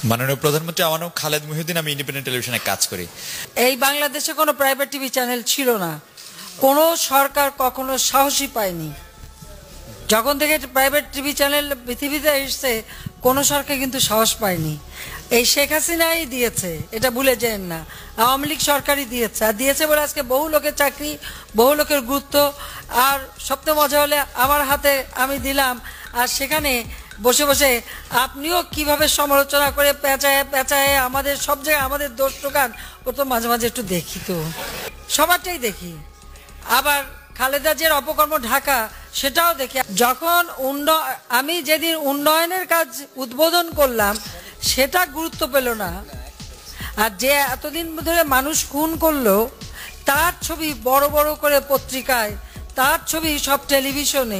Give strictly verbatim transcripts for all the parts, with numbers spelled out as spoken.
মাননীয় প্রধানমন্ত্রী, আমার নাম খালেদ মহিউদ্দিন, আমি ইন্ডিপেন্ডেন্ট টেলিভিশনে কাজ করি। এই বাংলাদেশে কোনো প্রাইভেট টিভি চ্যানেল ছিল না, কোনো সরকার কখনো সাহসী পায়নি। যখন থেকে প্রাইভেট টিভি চ্যানেল পৃথিবীতে এসছে কোনো সরকার কিন্তু সাহস পায়নি। এই শেখ হাসিনাই দিয়েছে, এটা ভুলে যেন না। আওয়ামী লীগ সরকারই দিয়েছে, আর দিয়েছে বলে আজকে বহু লোকের চাকরি, বহু লোকের গুরুত্ব। আর সবচেয়ে মজা হলে আমার হাতে আমি দিলাম, আর সেখানে বসে বসে আপনিও কিভাবে সমালোচনা করে পেঁচায় পেঁচায় আমাদের সব জায়গায় আমাদের দোষ টোকান, ও তো মাঝে মাঝে একটু দেখি, তো সবারটাই দেখি। আবার খালেদা জিয়ার অপকর্ম ঢাকা, সেটাও দেখি। যখন উন্নয়ন, আমি যেদিন উন্নয়নের কাজ উদ্বোধন করলাম সেটা গুরুত্ব পেল না, আর যে এতদিন ধরে মানুষ খুন করলো তার ছবি বড় বড় করে পত্রিকায়, তার ছবি সব টেলিভিশনে,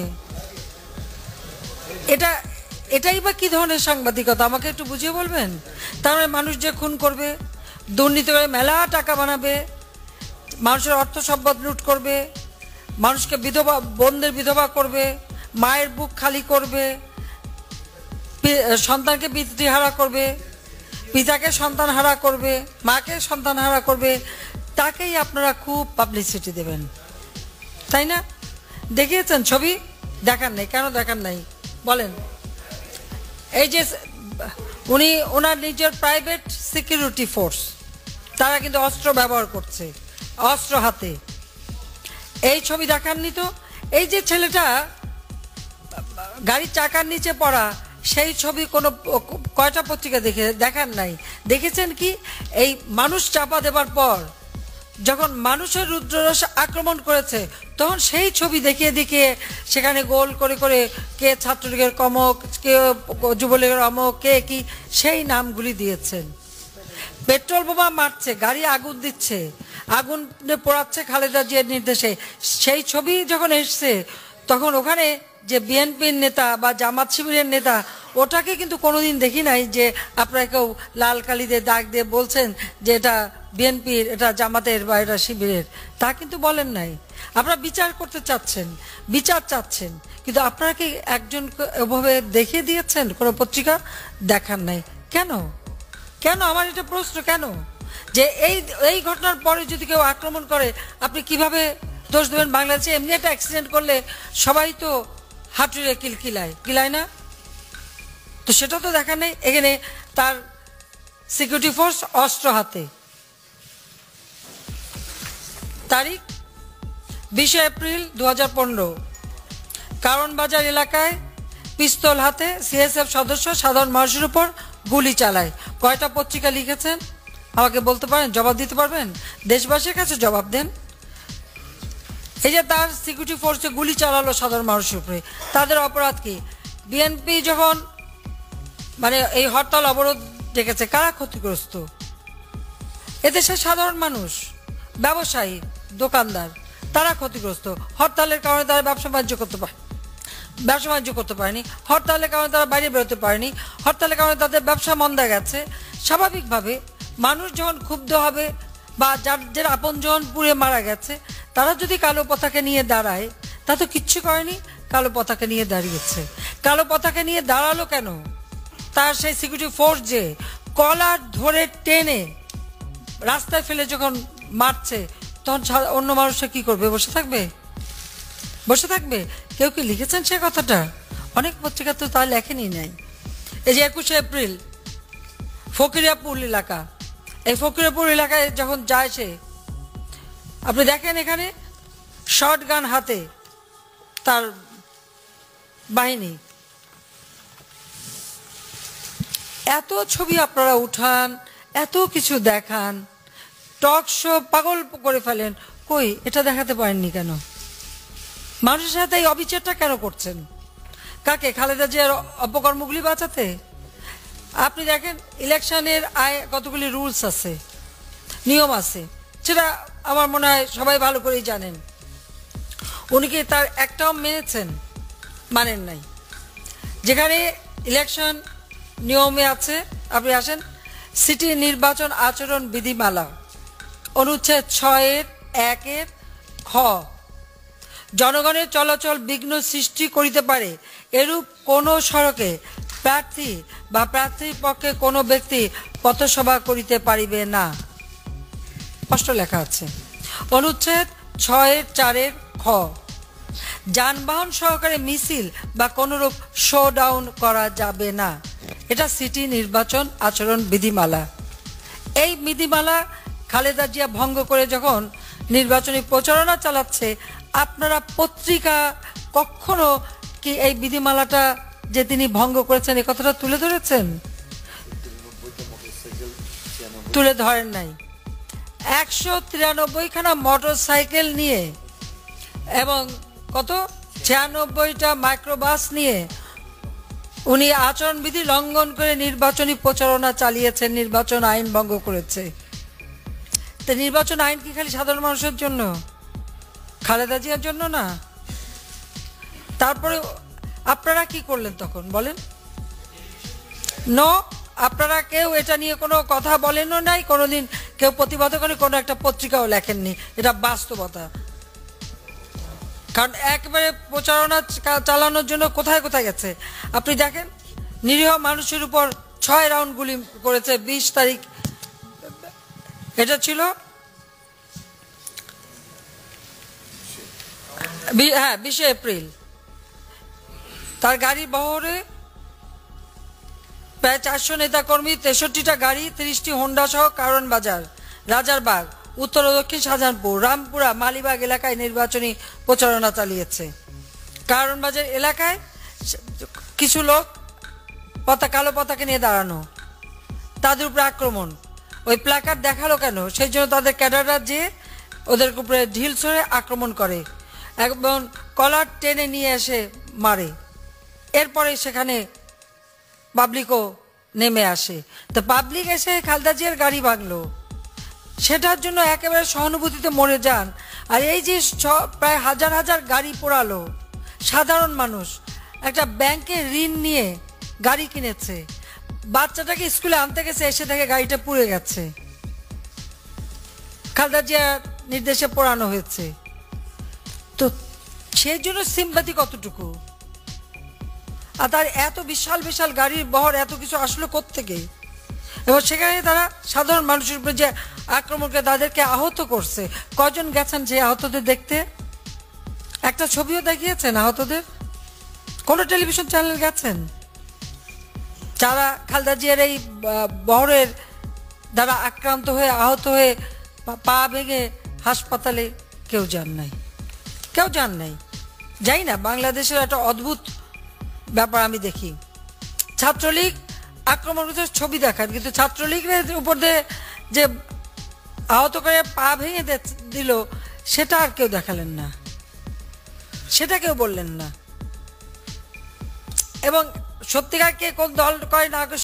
এটা এটাই বা কি ধরনের সাংবাদিকতা আমাকে একটু বুঝিয়ে বলবেন? তার মানে মানুষ যে খুন করবে, দুর্নীতি করে মেলা টাকা বানাবে, মানুষের অর্থ সম্পদ লুট করবে, মানুষকে বিধবা, বোনদের বিধবা করবে, মায়ের বুক খালি করবে, সন্তানকে পিতৃহারা করবে, পিতাকে সন্তান হারা করবে, মাকে সন্তান হারা করবে, তাকেই আপনারা খুব পাবলিসিটি দেবেন, তাই না? দেখিয়েছেন ছবি? দেখান নাই কেন? দেখান নাই বলেন। এই যে উনি ওনার নিজের প্রাইভেট সিকিউরিটি ফোর্স, তারা কিন্তু অস্ত্র ব্যবহার করছে, অস্ত্র হাতে। এই ছবি দেখাননি তো? এই যে ছেলেটা গাড়ির চাকার নিচে পড়া, সেই ছবি কোনো কয়টা পত্রিকা দেখে দেখান নাই? দেখেছেন কি? এই মানুষ চাপা দেবার পর যখন মানুষের রুদ্ররস আক্রমণ করেছে তখন সেই ছবি দেখিয়ে দেখিয়ে সেখানে গোল করে করে কে ছাত্রলীগের কমক, কে যুবলীগের অমক, কে কি সেই নামগুলি দিয়েছেন। পেট্রোল বোমা মারছে, গাড়ি আগুন দিচ্ছে, আগুন পোড়াচ্ছে খালেদা জিয়ার নির্দেশে, সেই ছবি যখন এসছে তখন ওখানে যে বিএনপির নেতা বা জামাত শিবিরের নেতা, ওটাকে কিন্তু কোনোদিন দেখি নাই যে আপনারা কেউ লাল কালি দিয়ে দাগ দিয়ে বলছেন যে এটা বিএনপির, এটা জামাতের বা এটা শিবিরের, তা কিন্তু বলেন নাই। আপনারা বিচার করতে চাচ্ছেন, বিচার চাচ্ছেন, কিন্তু আপনারা কি একজন ওভাবে দেখিয়ে দিয়েছেন কোনো পত্রিকা? দেখান নাই কেন? কেন? আমার এটা প্রশ্ন, কেন? যে এই এই ঘটনার পরে যদি কেউ আক্রমণ করে আপনি কিভাবে দোষ দেবেন? বাংলাদেশে এমনি একটা অ্যাক্সিডেন্ট করলে সবাই তো হাঁটুরে কিলকিলায়, কিলায় না? তো সেটা তো দেখা নেই। এখানে তার সিকিউরিটি ফোর্স অস্ত্র হাতে। তারিখ বিশে এপ্রিল দু হাজার পনেরো, কারণ বাজার এলাকায় পিস্তল হাতে সিএসএফ সদস্য সাধারণ মানুষের উপর গুলি চালায়। কয়টা পত্রিকা লিখেছেন আমাকে বলতে পারেন? জবাব দিতে পারবেন? দেশবাসীর কাছে জবাব দেন। এই যে তার সিকিউরিটি ফোর্সে গুলি চালালো সাধারণ মানুষের উপরে, তাদের অপরাধ কি? বিএনপি যখন মানে এই হরতাল অবরোধ ডেকেছে, কারা ক্ষতিগ্রস্ত? এদেশের সাধারণ মানুষ, ব্যবসায়ী, দোকানদার, তারা ক্ষতিগ্রস্ত। হরতালের কারণে তারা ব্যবসা বাণিজ্য করতে পারে ব্যবসা বাণিজ্য করতে পারেনি, হরতালের কারণে তারা বাইরে বেরোতে পারেনি, হরতালের কারণে তাদের ব্যবসা মন্দা গেছে। স্বাভাবিকভাবে মানুষ যখন ক্ষুব্ধ হবে বা যার যার আপনজন পুড়ে মারা গেছে, তারা যদি কালো পতাকা নিয়ে দাঁড়ায়, তা তো কিচ্ছু করেনি, কালো পতাকা নিয়ে দাঁড়িয়েছে। কালো পতাকা নিয়ে দাঁড়ালো কেন? তার সেই সিকিউরিটি ফোর্স যে কলার ধরে টেনে রাস্তায় ফেলে যখন মারছে, তখন অন্য মানুষরা কি করবে? বসে থাকবে? বসে থাকবে? কেউ কি লিখেছেন সে কথাটা? অনেক পত্রিকা তো তা লেখেনি নাই। এই যে একুশে এপ্রিল ফকিরাপুর এলাকা, এই ফকিরাপুর এলাকায় যখন যায় সে, আপনি দেখেন এখানে শর্ট গান হাতে তার বাহিনী, এত ছবি আপনারা উঠান, এত কিছু দেখান, টক শো পাগল করে ফেলেন, কই এটা দেখাতে পারেননি কেন? মানুষের সাথে এই অবিচারটা কেন করছেন? কাকে? খালেদা জিয়ার অপকর্মগুলি বাঁচাতে? আপনি দেখেন ইলেকশনের আয় কতগুলি রুলস আছে, নিয়ম আছে, সেটা আমার মনে হয় সবাই ভালো করেই জানেন। উনি কি তার একটাও মেনেছেন? মানেন নাই। যেখানে ইলেকশন নিয়মে আছে, আপনি আসেন সিটি নির্বাচন আচরণ বিধিমালা অনুচ্ছেদ ছয়ের একের খ, জনগণের চলাচল বিঘ্ন সৃষ্টি করিতে পারে এরূপ কোন সড়কে প্রার্থী বা প্রার্থীর পক্ষে কোনো ব্যক্তি পথসভা করিতে পারিবে না। স্পষ্ট লেখা আছে। অনুচ্ছেদ ছয়ের চারের খ, যানবাহন সহকারে মিছিল বা কোনরূপ শো ডাউন করা যাবে না। এটা সিটি নির্বাচন আচরণ বিধিমালা। এই বিধিমালা খালেদা জিয়া ভঙ্গ করে যখন নির্বাচনী প্রচারণা চালাচ্ছে, আপনারা পত্রিকা কখনো কি এই বিধিমালাটা যে তিনি ভঙ্গ করেছেন এই কথাটা তুলে ধরেছেন? তুলে ধরেন নাই। একশো তিরানব্বই খানা মোটর সাইকেল নিয়ে এবং কত ছিয়ানব্বইটা মাইক্রোবাস নিয়ে উনি আচরণবিধি লঙ্ঘন করে নির্বাচনী প্রচারণা চালিয়েছেন, নির্বাচন আইন ভঙ্গ করেছে। তো নির্বাচন আইন কি খালি সাধারণ মানুষের জন্য, খালেদা জিয়ার জন্য না? তারপরে আপনারা কি করলেন তখন বলেন? নো, আপনারা কেউ এটা নিয়ে কোনো কথা বলেনও নাই, কোনোদিন কেউ প্রতিবাদ করে কোনো একটা পত্রিকাও লেখেননি। এটা বাস্তবতা। কারণ একবারে প্রচারণা চালানোর জন্য কোথায় কোথায় গেছে আপনি দেখেন। নিরীহ মানুষের উপর ছয় রাউন্ড গুলি করেছে। বিশ তারিখ এটা ছিল, হ্যাঁ বিশে এপ্রিল। তার গাড়ি বহরে প্রায় চারশো নেতাকর্মী, তেষট্টিটা গাড়ি, তিরিশটি হোন্ডা সহ কারণ বাজার, রাজারবাগ, উত্তর ও দক্ষিণ শাহজাহানপুর, রামপুরা, মালিবাগ এলাকায় নির্বাচনী প্রচারণা চালিয়েছে। কারণ বাজার এলাকায় কিছু লোক পতাকা, কালো পতাকা নিয়ে দাঁড়ানো, তাদের উপরে আক্রমণ। ওই প্ল্যাকার্ড দেখালো কেন? সেই জন্য তাদের ক্যাডাররা যে ওদের উপরে ঢিল ছড়ে আক্রমণ করে এবং কলার টেনে নিয়ে এসে মারে। এরপরে সেখানে পাবলিকও নেমে আসে। তো পাবলিক এসে খালেদা জিয়ার গাড়ি ভাঙলো, সেটার জন্য একেবারে সহানুভূতিতে মরে যান। আর এই যে প্রায় হাজার হাজার গাড়ি পোড়ালো, সাধারণ মানুষ একটা ব্যাংকে ঋণ নিয়ে গাড়ি কিনেছে, বাচ্চাটাকে স্কুলে আনতে গেছে, এসে দেখে গাড়িটা পুড়ে গেছে, খালেদা জিয়ার নির্দেশে পোড়ানো হয়েছে। তো সেই জন্য সিম্পাথি কতটুকু? আর তার এত বিশাল বিশাল গাড়ির বহর এত কিছু আসলো কোত্থেকে? এবং সেখানে তারা সাধারণ মানুষের উপরে যে আক্রমণ করে তাদেরকে আহত করছে। কজন গেছেন যে আহতদের দেখতে? একটা ছবিও দেখিয়েছেন আহতদের? কোন টেলিভিশন চ্যানেল গেছেন? যারা খালেদা জিয়ার এই বহরের দ্বারা আক্রান্ত হয়ে আহত হয়ে পা ভেঙে হাসপাতালে কেউ যান নাই, কেউ যান নাই। যাই না, বাংলাদেশের একটা অদ্ভুত ব্যাপার আমি দেখি। ছাত্রলীগ আক্রমণ করতে ছবি দেখান, কিন্তু ছাত্রলীগের উপর দিয়ে যে আহত করে পা ভেঙে দিল সেটা আর কেউ দেখালেন না, সেটা কেউ বললেন না। এবং সত্যিকার কে কোন দল করে না